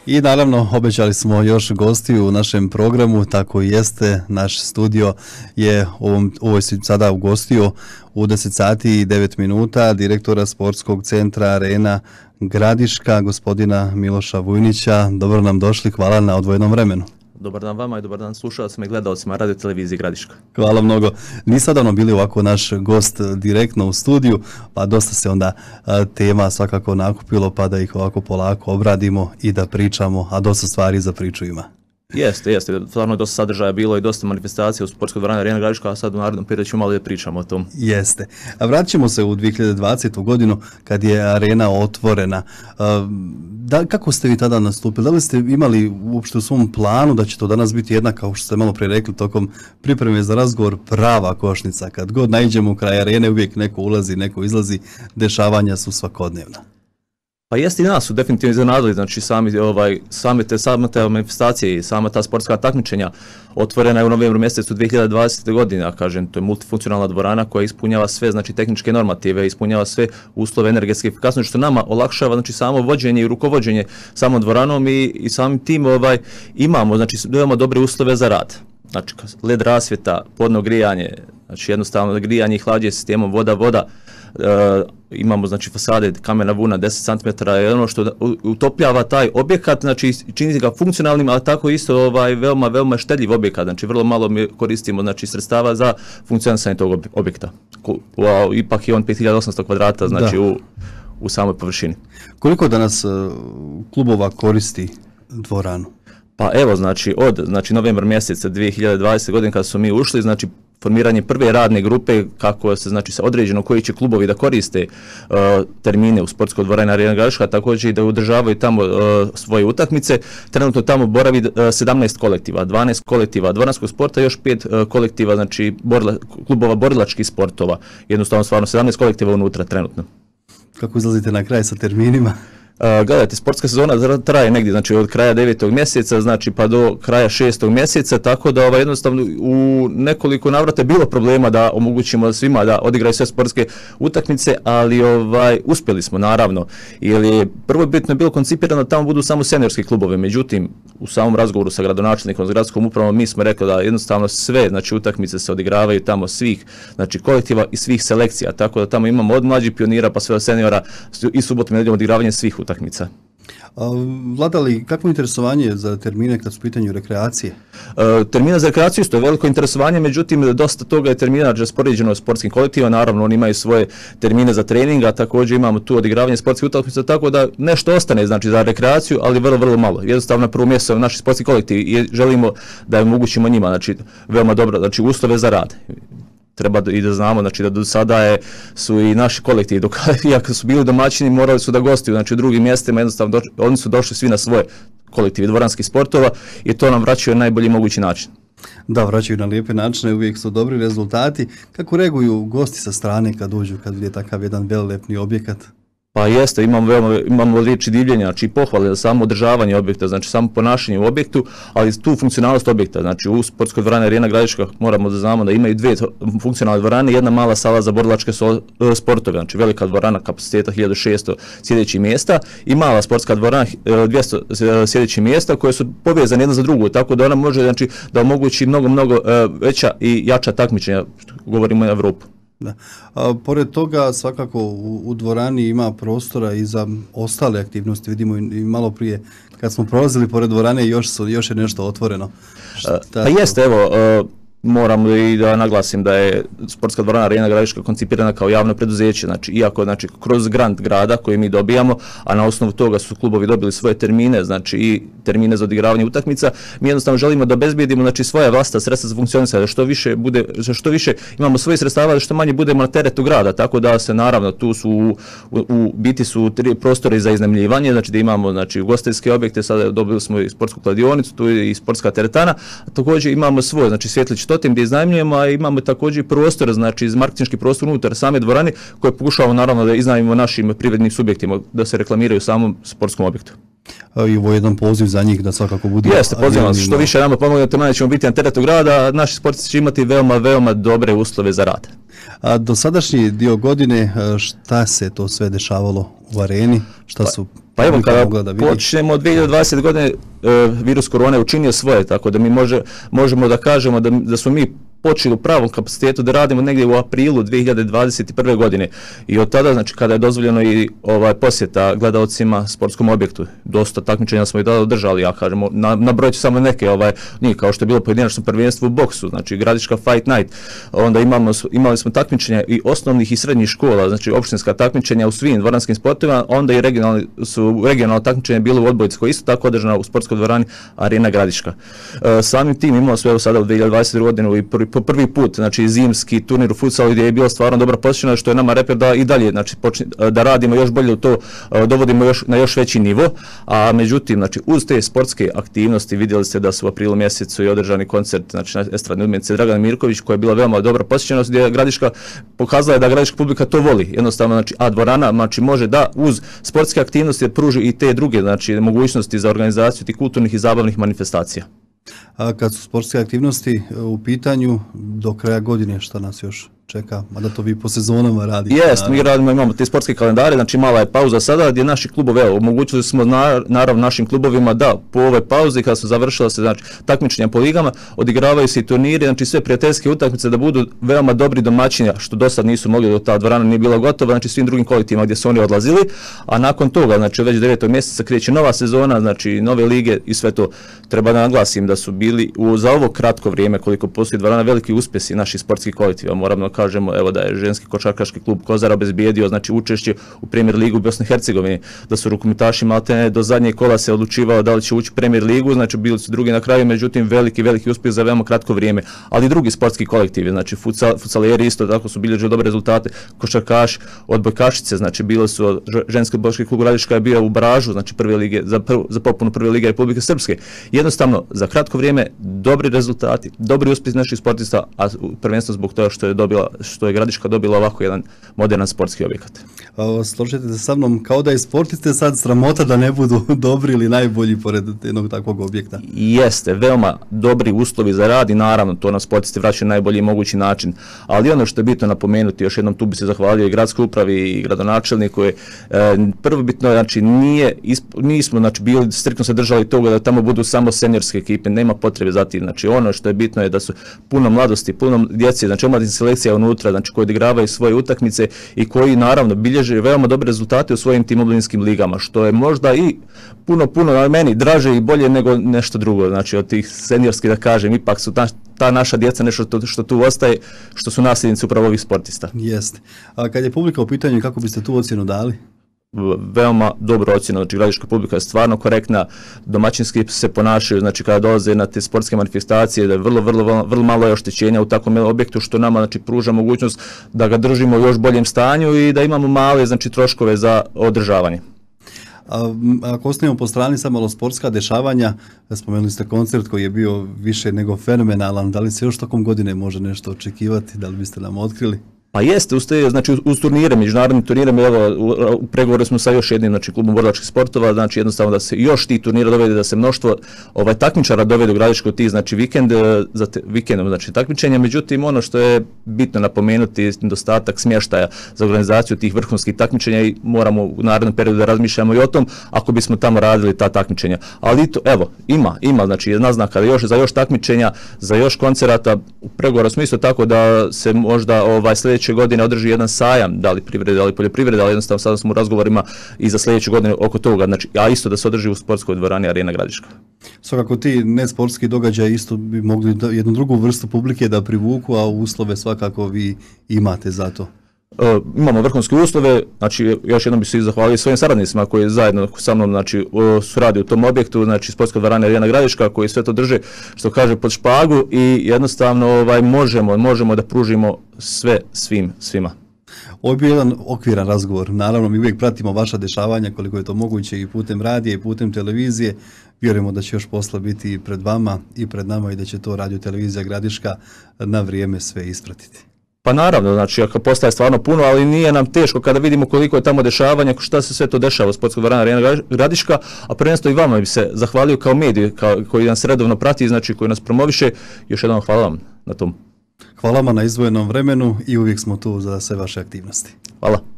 I naravno obećali smo još gostiju u našem programu, tako i jeste. Naš studio je ovo sada ugostio u 10 sati i 9 minuta direktora Sportskog centra Arena Gradiška, gospodina Miloša Vujnića. Dobro nam došli, hvala na odvojenom vremenu. Dobar dan vama i dobar dan slušalcima i gledalcima Radio Televizije Gradiška. Hvala mnogo. Niste davno bili ovako naš gost direktno u studiju, pa dosta se onda tema svakako nakupilo, pa da ih ovako polako obradimo i da pričamo, a dosta stvari za priču ima. Jeste. Stvarno dosta sadržaja bilo i dosta manifestacija u sportskoj dvorani Arena Gradiška, a sad u narednom periodu ćemo malo da pričamo o tom. Jeste. A vratit ćemo se u 2020. godinu kad je arena otvorena. Kako ste vi tada nastupili? Da li ste imali uopšte u svom planu da će to danas biti jedna, kao što ste malo prije rekli, tokom pripreme za razgovor, prava košnica? Kad god naiđemo u kraj arene, uvijek neko ulazi, neko izlazi, dešavanja su svakodnevna. Pa jeste i nas su definitivno iznenadili, znači same te manifestacije i sama ta sportska takmičenja otvorena je u novembru mjesecu 2020. godine, a kažem, to je multifunkcionalna dvorana koja ispunjava sve, znači tehničke normative, ispunjava sve uslove energetske efikasnosti, što nama olakšava, znači samo vođenje i rukovođenje samom dvoranom i samim tim imamo, znači veoma dobre uslove za rad. Znači led rasvjeta, podno grijanje, znači jednostavno grijanje i hlađenje sistemom voda, imamo znači fasade kamena vuna 10 cm je ono što utopljava taj objekat, znači čini ga funkcionalnim, ali tako isto veoma štedljiv objekat, znači vrlo malo mi koristimo znači sredstava za funkcionisanje tog objekta. Ipak je on 5800 kvadrata, znači u samoj površini. Koliko danas klubova koristi dvoranu? Pa evo, znači od novembra mjeseca 2020. godine kada smo mi ušli, znači formiranje prve radne grupe kako se znači određeno koji će klubovi da koriste termine u sportskoj dvorani Arena Gradiška, također i da održavaju tamo svoje utakmice. Trenutno tamo boravi 17 kolektiva, 12 kolektiva dvoranskog sporta i još 5 kolektiva, znači klubova borilačkih sportova. Jednostavno stvarno 17 kolektiva unutra trenutno. Kako izlazite na kraj sa terminima? Gledajte, sportska sezona traje negdje, znači od kraja 9. mjeseca, znači pa do kraja 6. mjeseca, tako da jednostavno u nekoliko navrata je bilo problema da omogućimo svima da odigraju sve sportske utakmice, ali uspjeli smo naravno, jer je prvo bitno bilo koncipirano da tamo budu samo seniorski klubovi, međutim u samom razgovoru sa gradonačelnikom, s gradskom upravom mi smo rekli da jednostavno sve znači utakmice se odigravaju tamo svih znači kolektiva i svih selekcija, tako da tamo imamo od mlađih pionira pa sve od seniora i subotom i nedjeljom odigravanje svih utakmica. Vlada li kakvo interesovanje za termine kad su u pitanju rekreacije? Termina za rekreaciju isto je veliko interesovanje, međutim dosta toga je termina raspoređeno sportskim kolektivima, naravno oni imaju svoje termine za trening, a također imamo tu odigravanje sportskih utakmica, tako da nešto ostane znači za rekreaciju, ali vrlo malo. Jednostavno na prvo mjesto naši sportski kolektivi i želimo da omogućimo njima znači veoma dobro znači uslove za rad. Treba i da znamo znači da do sada su i naši kolektivi, iako su bili domaćini, morali su da gostuju znači u drugim mjestima, jednostavno oni su došli svi na svoje kolektive dvoranskih sportova i to nam vraćaju na najbolji mogući način. Da, vraćaju na lijepe načine, uvijek su dobri rezultati. Kako reaguju gosti sa strane kad dođu, kad vide takav jedan velelepni objekat? Pa jeste, imamo riječi divljenja, znači pohvale za samo održavanje objekta, znači samo ponašanje u objektu, ali tu funkcionalnost objekta, znači u sportskoj dvorani Arena Gradiška moramo da znamo da imaju dvije funkcionalne dvorane, jedna mala sala za borilačke sportove, znači velika dvorana kapaciteta 1600 sjedećih mjesta i mala sportska dvorana 200 sjedećih mjesta koje su povezane jedna za drugu, tako da ona može znači da omogući mnogo veća i jača takmičenja, govorimo o Evropu. Da. Pored toga svakako u dvorani ima prostora i za ostale aktivnosti, vidimo i malo prije kad smo prolazili pored dvorane još je nešto otvoreno. Pa jeste, evo, moram i da naglasim da je sportska dvorana Arena Gradiška koncipirana kao javno preduzeće, znači iako znači kroz grant grada koji mi dobijamo, a na osnovu toga su klubovi dobili svoje termine, znači i termine za odigravanje utakmica, mi jednostavno želimo da obezbijedimo znači svoja vlastita sredstva za funkcionisanje, da što više imamo svojih sredstava, da što manje budemo na teretu grada, tako da se naravno tu su u biti su 3 prostori za iznajmljivanje, znači da imamo znači ugostiteljske objekte, sada dobili smo i sportsku kladionicu, tu je i sportska teretana, a također imamo svoj znači svjetlić totem gdje iznajmljujemo, a imamo također prostor, znači marketinški prostor unutar same dvorane koje pokušavamo naravno da iznajmimo našim privrednim subjektima da se reklamiraju u samom sportskom objektu. I ovo je jedan poziv za njih da svakako budu... Jeste, pozivam vas, što više nama pomognete, manje ćemo biti na teretu grada, a naši sportisti će imati veoma dobre uslove za rad. A do sadašnji dio godine, šta se to sve dešavalo u areni? Šta su Pa evo, kada počnemo od 2020. godine, virus korone učinio svoje, tako da mi možemo da kažemo da smo mi počeli u pravom kapacitetu da radimo negdje u aprilu 2021. godine i od tada, znači kada je dozvoljeno i posjeta gledaocima sportskom objektu, dosta takmičenja smo i tada održali, ja kažemo, nabrojit ću samo neke, nije kao što je bilo pojedinačno prvenstvo u boksu, znači Gradiška Fight Night, onda imali smo takmičenja i osnovnih i srednjih škola, znači opštinska takmičenja u svim dvoranskim sportovima, onda i regionalno takmičenje bilo u odbojci koje isto tako održano u sportskoj dvorani Arena Gradiška. Samim tim imamo sve sada u 2020. godinu i po prvi put, znači zimski turnir u futsalu gdje je bilo stvarno dobro posjećeno, što je nama reper da i dalje, znači da radimo još bolje u to, dovodimo na još veći nivo, a međutim, znači uz te sportske aktivnosti vidjeli ste da su u aprilu mjesecu i održani koncert, znači estradne umjetnice Dragana Mirković, koja je bila veoma dobra posjećenost, gdje je Gradiška pokazala je da gradiška publika to voli, jednostavno, znači, a dvorana, znači može da uz sportske aktivnosti pruži i te druge, znači mogućnosti za organizaciju tih kulturnih i zabavnih manifestacija. A kad su sportske aktivnosti u pitanju, do kraja godine šta nas još čeka, mada to vi po sezonama radite? Jest, mi imamo te sportske kalendare, znači mala je pauza sada gdje naši klubovi, omogućili smo naravno našim klubovima da po ovoj pauzi kada su završila se znači takmičenja po ligama, odigravaju se i turniri, znači sve prijateljske utakmice da budu veoma dobri domaćini, što do sad nisu mogli, ta dvorana nije bila gotova, znači svim drugim kolektivima gdje su oni odlazili, a nakon toga, znači već 9. mjeseca kreće nova sezona, znači nove lige i sve to. Treba da naglasim da su bili za ovo kratko vrijeme koliko postoji dvorana veliki uspjesi naših sportskih kolektiva, moramo kažemo evo da je ženski košarkaški klub Kozar obezbijedio znači učešće u Premier ligu u Bosni i Hercegovini, da su rukometaši maltene do zadnjeg kola se odlučivao da li će ući u Premier ligu, znači bili su drugi na kraju, međutim veliki uspjeh za veoma kratko vrijeme, ali drugi sportski kolektivi, znači futsalijeri isto tako su bilježili dobre rezultate, košarkaši, odbojkašice, znači bili su ženski odbojkaški klub Gradiška je bio u baražu, znači prve lige za popunu prve lige Republike Srpske. Jednostavno za kratko vrijeme dobri rezultati, dobri uspjeh naših sportista, a prvenstveno zbog toga što je Gradiška dobila ovako jedan moderan sportski objekat. Složite se sa mnom, kao da je sportiste sad sramota da ne budu dobri ili najbolji pored jednog takvog objekta? Jeste, veoma dobri uslovi za rad i naravno to na sportiste vraćaju na najbolji mogući način, ali ono što je bitno napomenuti, još jednom tu bi se zahvalio i gradskoj upravi i gradonačelniku, je prvobitno, znači nismo znači bili striktno se držali toga da tamo budu samo seniorske ekipe, nema potrebe za tim, znači ono što je bitno je da su puno mladosti, puno djece, znači omladinska selekcija unutra, znači koji odigravaju svoje utakmice i koji naravno bilježe veoma dobre rezultate u svojim tim omladinskim ligama, što je možda i puno meni draže i bolje nego nešto drugo, znači od tih seniorskih da kažem, ipak su ta naša djeca nešto što tu ostaje, što su nasljednici upravo ovih sportista. Jeste. A kad je publika u pitanju, kako biste tu ocjenu dali? Veoma dobro ocjena, znači gradiška publika je stvarno korektna, domaćinski se ponašaju, znači kada dolaze na te sportske manifestacije, da je vrlo malo je oštećenja u takvom objektu, što nama znači pruža mogućnost da ga držimo u još boljem stanju i da imamo male znači troškove za održavanje. Ako ostavimo po strani samo malo sportska dešavanja, spomenuli ste koncert koji je bio više nego fenomenalan, da li se još tokom godine može nešto očekivati, da li biste nam otkrili? Pa jeste, znači uz turnire, međunarodnim turnirima, evo u pregovoru smo sa još jednim znači klubom borilačkih sportova, znači jednostavno da se još ti turnira dovede, da se mnoštvo takmičara dovede u Gradišku ti znači vikendom znači takmičenja, međutim ono što je bitno napomenuti je nedostatak smještaja za organizaciju tih vrhunskih takmičenja i moramo u narednom periodu da razmišljamo i o tom ako bismo tamo radili ta takmičenja. Ali to, evo, ima znači naznaka da za još takmičenja, za još koncerata, u pregovoru smo isto tako da se možda sljedeće godine održi jedan sajam, da li privrede, da li poljoprivrede, ali jednostavno sada smo u razgovorima i za sljedeću godinu oko toga, znači, a isto da se održi u sportskoj dvorani Arena Gradiška. Svakako ti nesportski događaj isto bi mogli jednu drugu vrstu publike da privuku, a uslove svakako vi imate za to. Imamo vrhunske uslove, znači još jednom bih se zahvalio svojim saradnicima koji zajedno sa mnom znači su radi u tom objektu, znači sportska dvorana Arena Gradiška koji sve to drže što kaže pod špagu i jednostavno možemo da pružimo sve svima. Ovo je bio jedan okviran razgovor, naravno mi uvijek pratimo vaša dešavanja koliko je to moguće i putem radija i putem televizije, vjerujemo da će još posla biti i pred vama i pred nama i da će to radio televizija Gradiška na vrijeme sve ispratiti. Pa naravno, znači ako postaje stvarno puno, ali nije nam teško kada vidimo koliko je tamo dešavanja, šta se sve to dešava u sportskoj dvorani Arena Gradiška, a prvenstveno i vama bi se zahvalio kao medij koji nas redovno prati, znači koji nas promoviše. Još jednom hvala vam na tom. Hvala vam na izdvojenom vremenu i uvijek smo tu za sve vaše aktivnosti. Hvala.